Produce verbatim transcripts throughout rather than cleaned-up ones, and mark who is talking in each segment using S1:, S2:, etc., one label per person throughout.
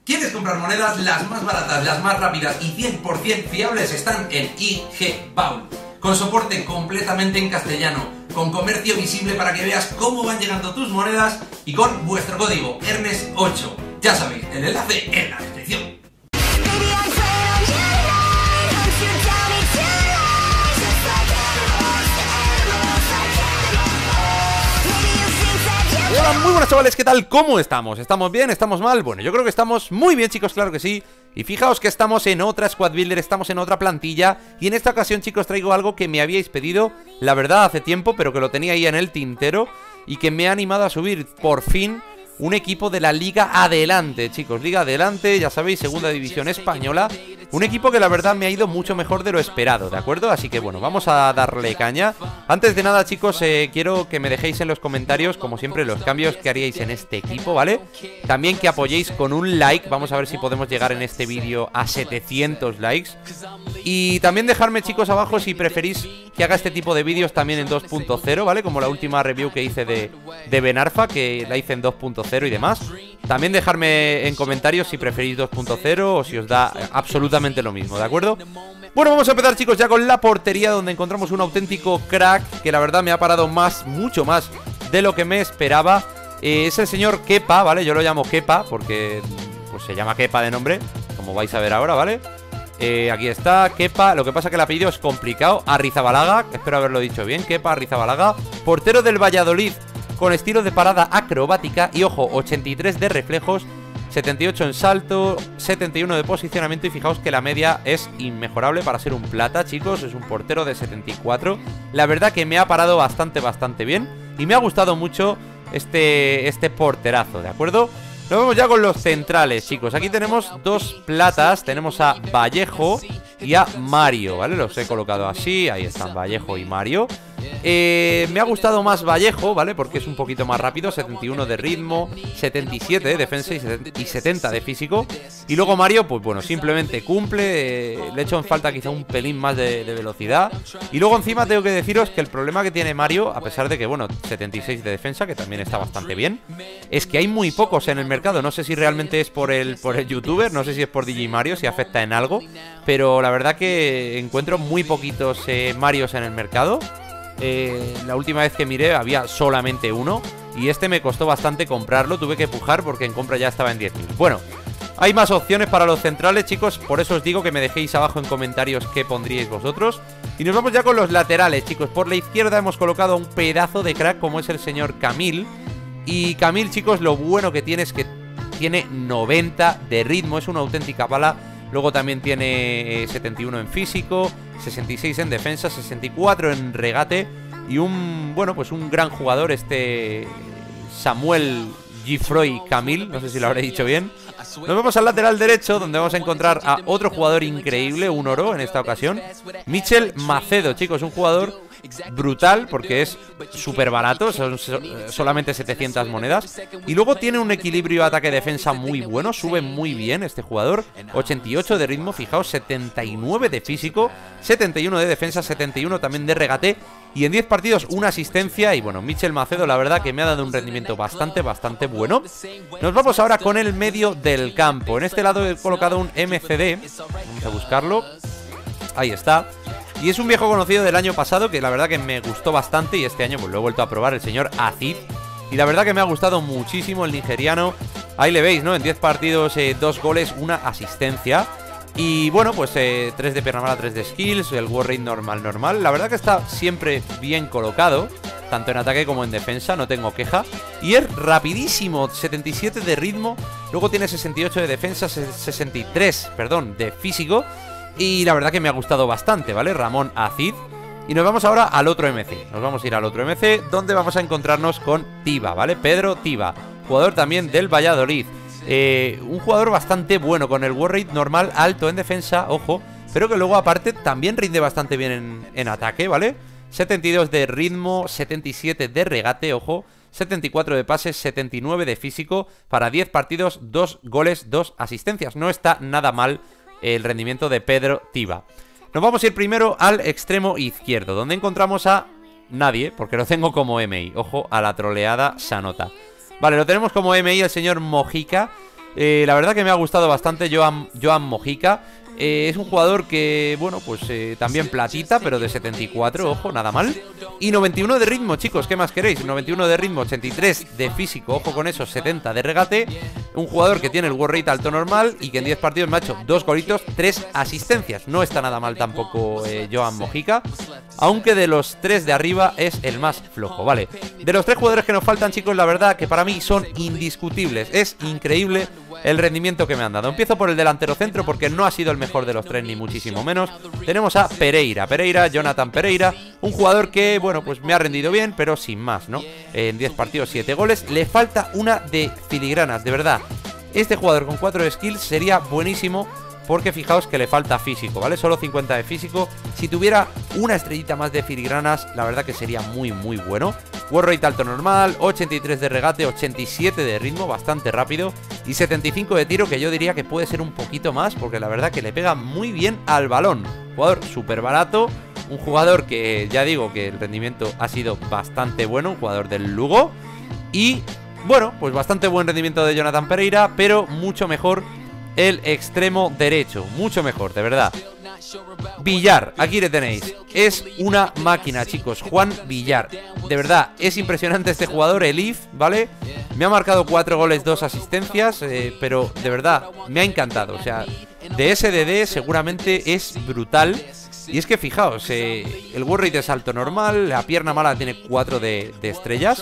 S1: ¿Quieres comprar monedas? Las más baratas, las más rápidas y cien por cien fiables están en I G Vault. Con soporte completamente en castellano, con comercio visible para que veas cómo van llegando tus monedas y con vuestro código Ernest ocho. Ya sabéis, el enlace en la descripción.
S2: Hola, muy buenas chavales, ¿qué tal? ¿Cómo estamos? ¿Estamos bien? ¿Estamos mal? Bueno, yo creo que estamos muy bien, chicos, claro que sí. Y fijaos que estamos en otra Squad Builder, estamos en otra plantilla. Y en esta ocasión, chicos, traigo algo que me habíais pedido, la verdad, hace tiempo, pero que lo tenía ahí en el tintero y que me ha animado a subir, por fin, un equipo de la Liga Adelante, chicos. Liga Adelante, ya sabéis, segunda división española. Un equipo que la verdad me ha ido mucho mejor de lo esperado, ¿de acuerdo? Así que bueno, vamos a darle caña. Antes de nada, chicos, eh, quiero que me dejéis en los comentarios, como siempre, los cambios que haríais en este equipo, ¿vale? También que apoyéis con un like. Vamos a ver si podemos llegar en este vídeo a setecientos likes. Y también dejarme, chicos, abajo si preferís que haga este tipo de vídeos también en dos punto cero, ¿vale? Como la última review que hice de, de Benarfa, que la hice en dos punto cero y demás. También dejarme en comentarios si preferís dos punto cero o si os da absolutamente lo mismo, ¿de acuerdo? Bueno, vamos a empezar, chicos, ya con la portería, donde encontramos un auténtico crack que la verdad me ha parado más, mucho más de lo que me esperaba. eh, Es el señor Kepa, ¿vale? Yo lo llamo Kepa porque pues se llama Kepa de nombre, como vais a ver ahora, ¿vale? Eh, aquí está, Kepa. Lo que pasa que el apellido es complicado. Arrizabalaga, espero haberlo dicho bien. Kepa Arrizabalaga, portero del Valladolid, con estilo de parada acrobática y, ojo, ochenta y tres de reflejos, setenta y ocho en salto, setenta y uno de posicionamiento. Y fijaos que la media es inmejorable para ser un plata, chicos. Es un portero de setenta y cuatro. La verdad que me ha parado bastante, bastante bien. Y me ha gustado mucho este, este porterazo, ¿de acuerdo? Nos vemos ya con los centrales, chicos. Aquí tenemos dos platas. Tenemos a Vallejo y a Mario, ¿vale? Los he colocado así. Ahí están Vallejo y Mario. Eh, me ha gustado más Vallejo, ¿vale? Porque es un poquito más rápido, setenta y uno de ritmo, setenta y siete de defensa y setenta de físico. Y luego Mario, pues bueno, simplemente cumple. eh, Le he hecho en falta quizá un pelín más de, de velocidad. Y luego encima tengo que deciros que el problema que tiene Mario, a pesar de que, bueno, setenta y seis de defensa, que también está bastante bien, es que hay muy pocos en el mercado. No sé si realmente es por el, por el youtuber, no sé si es por Digimario, si afecta en algo, pero la verdad que encuentro muy poquitos eh, Marios en el mercado. Eh, la última vez que miré había solamente uno y este me costó bastante comprarlo, tuve que pujar porque en compra ya estaba en diez mil. Bueno, hay más opciones para los centrales, chicos, por eso os digo que me dejéis abajo en comentarios qué pondríais vosotros. Y nos vamos ya con los laterales, chicos. Por la izquierda hemos colocado un pedazo de crack como es el señor Camil. Y Camil, chicos, lo bueno que tiene es que tiene noventa de ritmo, es una auténtica bala. Luego también tiene eh, setenta y uno en físico, sesenta y seis en defensa, sesenta y cuatro en regate. Y un, bueno, pues un gran jugador, este Samuel Gifroy Camil, no sé si lo habré dicho bien. Nos vamos al lateral derecho, donde vamos a encontrar a otro jugador increíble, un oro en esta ocasión, Michel Macedo, chicos, un jugador brutal porque es súper barato, son solamente setecientas monedas. Y luego tiene un equilibrio ataque-defensa muy bueno, sube muy bien este jugador, ochenta y ocho de ritmo, fijaos, setenta y nueve de físico, setenta y uno de defensa, setenta y uno también de regate. Y en diez partidos una asistencia. Y bueno, Michel Macedo la verdad que me ha dado un rendimiento bastante, bastante bueno. Nos vamos ahora con el medio del campo. En este lado he colocado un M C D. Vamos a buscarlo. Ahí está. Y es un viejo conocido del año pasado que la verdad que me gustó bastante. Y este año pues lo he vuelto a probar, el señor Azid. Y la verdad que me ha gustado muchísimo el nigeriano. Ahí le veis, ¿no? En diez partidos, eh, dos goles, una asistencia. Y bueno, pues eh, tres de pierna mala, tres de skills, el war rate normal, normal. La verdad que está siempre bien colocado, tanto en ataque como en defensa, no tengo queja. Y es rapidísimo, setenta y siete de ritmo, luego tiene sesenta y ocho de defensa, sesenta y tres, perdón, de físico. Y la verdad que me ha gustado bastante, ¿vale? Ramón Azid. Y nos vamos ahora al otro M C, nos vamos a ir al otro M C, donde vamos a encontrarnos con Tiba, ¿vale? Pedro Tiba, jugador también del Valladolid. Eh, un jugador bastante bueno, con el war rate normal alto en defensa, ojo, pero que luego aparte también rinde bastante bien en, en ataque, ¿vale? setenta y dos de ritmo, setenta y siete de regate, ojo, setenta y cuatro de pases, setenta y nueve de físico, para diez partidos, dos goles, dos asistencias. No está nada mal el rendimiento de Pedro Tiba. Nos vamos a ir primero al extremo izquierdo, donde encontramos a nadie, porque lo tengo como M I. Ojo a la troleada Sanota. Vale, lo tenemos como M I el señor Mojica. Eh, la verdad que me ha gustado bastante Joan, Joan Mojica. Eh, es un jugador que, bueno, pues eh, también platita, pero de setenta y cuatro, ojo, nada mal. Y noventa y uno de ritmo, chicos, ¿qué más queréis? noventa y uno de ritmo, ochenta y tres de físico, ojo con eso, setenta de regate. Un jugador que tiene el work rate alto normal y que en diez partidos me ha hecho dos golitos, tres asistencias. No está nada mal tampoco eh, Joan Mojica, aunque de los tres de arriba es el más flojo, ¿vale? De los tres jugadores que nos faltan, chicos, la verdad que para mí son indiscutibles. Es increíble el rendimiento que me han dado. Empiezo por el delantero centro porque no ha sido el mejor de los tres, ni muchísimo menos. Tenemos a Pereira, Pereira, Jonathan Pereira, un jugador que, bueno, pues me ha rendido bien, pero sin más, ¿no? En diez partidos, siete goles. Le falta una de filigranas, de verdad. Este jugador con cuatro skills sería buenísimo, porque fijaos que le falta físico, ¿vale? Solo cincuenta de físico. Si tuviera una estrellita más de filigranas, la verdad que sería muy, muy bueno. Work rate alto normal, ochenta y tres de regate, ochenta y siete de ritmo, bastante rápido. Y setenta y cinco de tiro, que yo diría que puede ser un poquito más, porque la verdad que le pega muy bien al balón. Jugador súper barato, un jugador que ya digo que el rendimiento ha sido bastante bueno, un jugador del Lugo. Y, bueno, pues bastante buen rendimiento de Jonathan Pereira, pero mucho mejor el extremo derecho, mucho mejor, de verdad. Villar, aquí le tenéis. Es una máquina, chicos, Juan Villar. De verdad, es impresionante este jugador, el I F, ¿vale? Me ha marcado cuatro goles, dos asistencias, eh, pero de verdad, me ha encantado. O sea, de S D D seguramente es brutal. Y es que fijaos, eh, el work rate es alto normal, la pierna mala tiene cuatro de, de estrellas.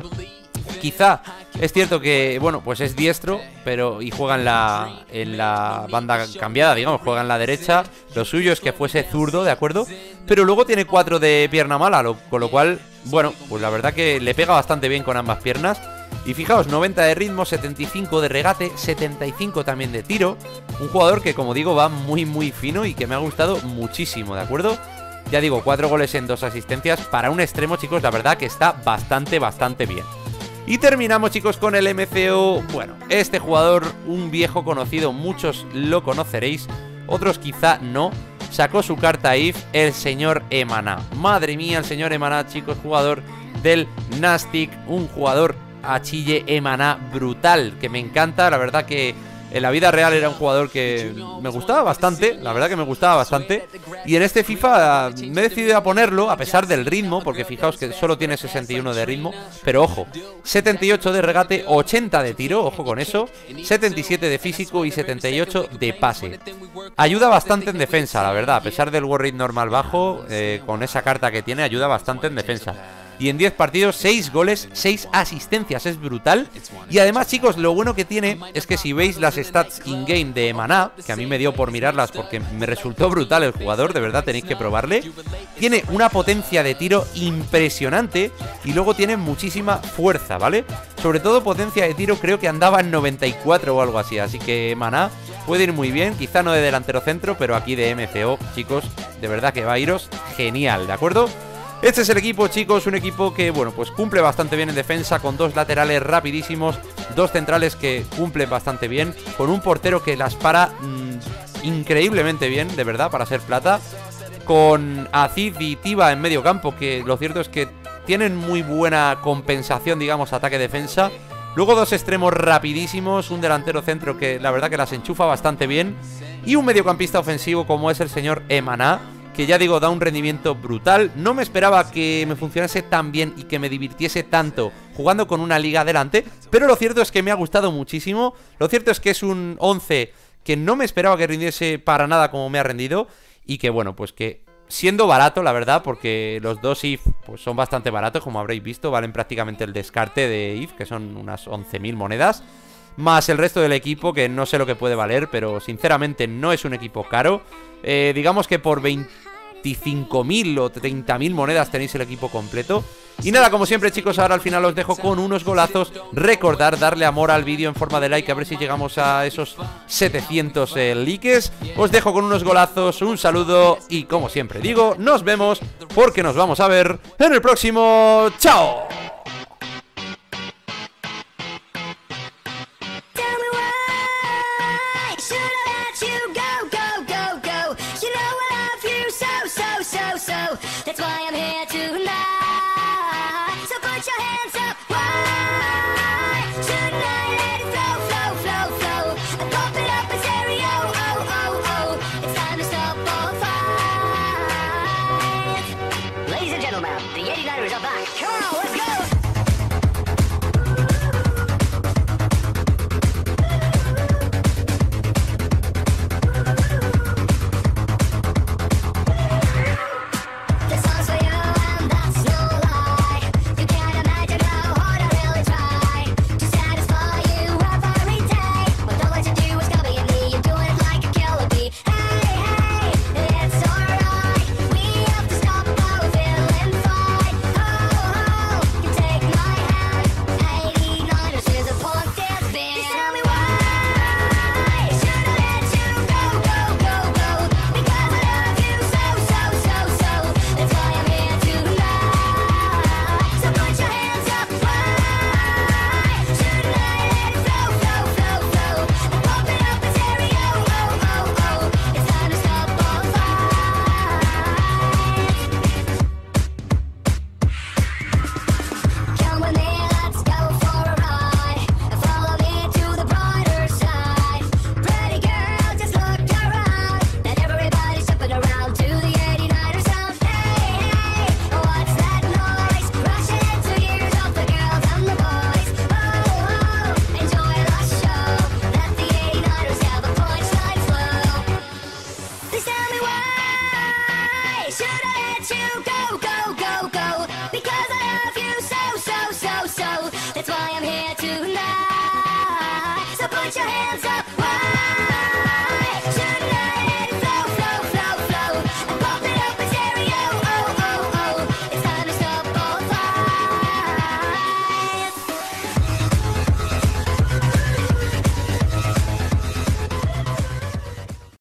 S2: Quizá es cierto que, bueno, pues es diestro, pero y juega en la, en la banda cambiada, digamos, juega en la derecha. Lo suyo es que fuese zurdo, ¿de acuerdo? Pero luego tiene cuatro de pierna mala, lo, con lo cual, bueno, pues la verdad que le pega bastante bien con ambas piernas. Y fijaos, noventa de ritmo, setenta y cinco de regate, setenta y cinco también de tiro. Un jugador que, como digo, va muy, muy fino y que me ha gustado muchísimo, ¿de acuerdo? Ya digo, cuatro goles en dos asistencias. Para un extremo, chicos, la verdad que está bastante, bastante bien. Y terminamos, chicos, con el M C O. Bueno, este jugador, un viejo conocido, muchos lo conoceréis, otros quizá no. Sacó su carta I F, el señor Emaná. Madre mía, el señor Emaná, chicos, jugador del Nastic, un jugador a Chile Emaná brutal, que me encanta. La verdad que en la vida real era un jugador que me gustaba bastante, la verdad que me gustaba bastante. Y en este FIFA me he decidido a ponerlo, a pesar del ritmo, porque fijaos que solo tiene sesenta y uno de ritmo. Pero ojo, setenta y ocho de regate, ochenta de tiro, ojo con eso, setenta y siete de físico y setenta y ocho de pase. Ayuda bastante en defensa, la verdad, a pesar del work rate normal bajo, eh, con esa carta que tiene, ayuda bastante en defensa. Y en diez partidos, seis goles, seis asistencias, es brutal. Y además, chicos, lo bueno que tiene es que si veis las stats in-game de Emaná, que a mí me dio por mirarlas porque me resultó brutal el jugador, de verdad tenéis que probarle. Tiene una potencia de tiro impresionante y luego tiene muchísima fuerza, ¿vale? Sobre todo potencia de tiro, creo que andaba en noventa y cuatro o algo así, así que Emaná puede ir muy bien, quizá no de delantero centro, pero aquí de M C O, chicos, de verdad que va a iros genial, ¿de acuerdo? Este es el equipo, chicos, un equipo que, bueno, pues cumple bastante bien en defensa, con dos laterales rapidísimos, dos centrales que cumplen bastante bien, con un portero que las para mmm, increíblemente bien, de verdad, para ser plata, con Aziz y Tiba en medio campo, que lo cierto es que tienen muy buena compensación, digamos, ataque-defensa. Luego dos extremos rapidísimos, un delantero centro que la verdad que las enchufa bastante bien, y un mediocampista ofensivo como es el señor Emaná, que ya digo, da un rendimiento brutal. No me esperaba que me funcionase tan bien y que me divirtiese tanto jugando con una liga adelante, pero lo cierto es que me ha gustado muchísimo. Lo cierto es que es un once que no me esperaba que rindiese para nada como me ha rendido, y que bueno, pues que siendo barato, la verdad, porque los dos I F pues son bastante baratos, como habréis visto, valen prácticamente el descarte de I F, que son unas once mil monedas, más el resto del equipo, que no sé lo que puede valer, pero sinceramente no es un equipo caro. Eh, digamos que por veinticinco mil o treinta mil monedas tenéis el equipo completo. Y nada, como siempre, chicos, ahora al final os dejo con unos golazos. Recordar darle amor al vídeo en forma de like, a ver si llegamos a esos setecientos eh, likes. Os dejo con unos golazos, un saludo y, como siempre digo, nos vemos porque nos vamos a ver en el próximo. ¡Chao!
S3: That's why I'm here tonight. So put your hands up. Why? Tonight let it flow, flow, flow, flow. Come on, let's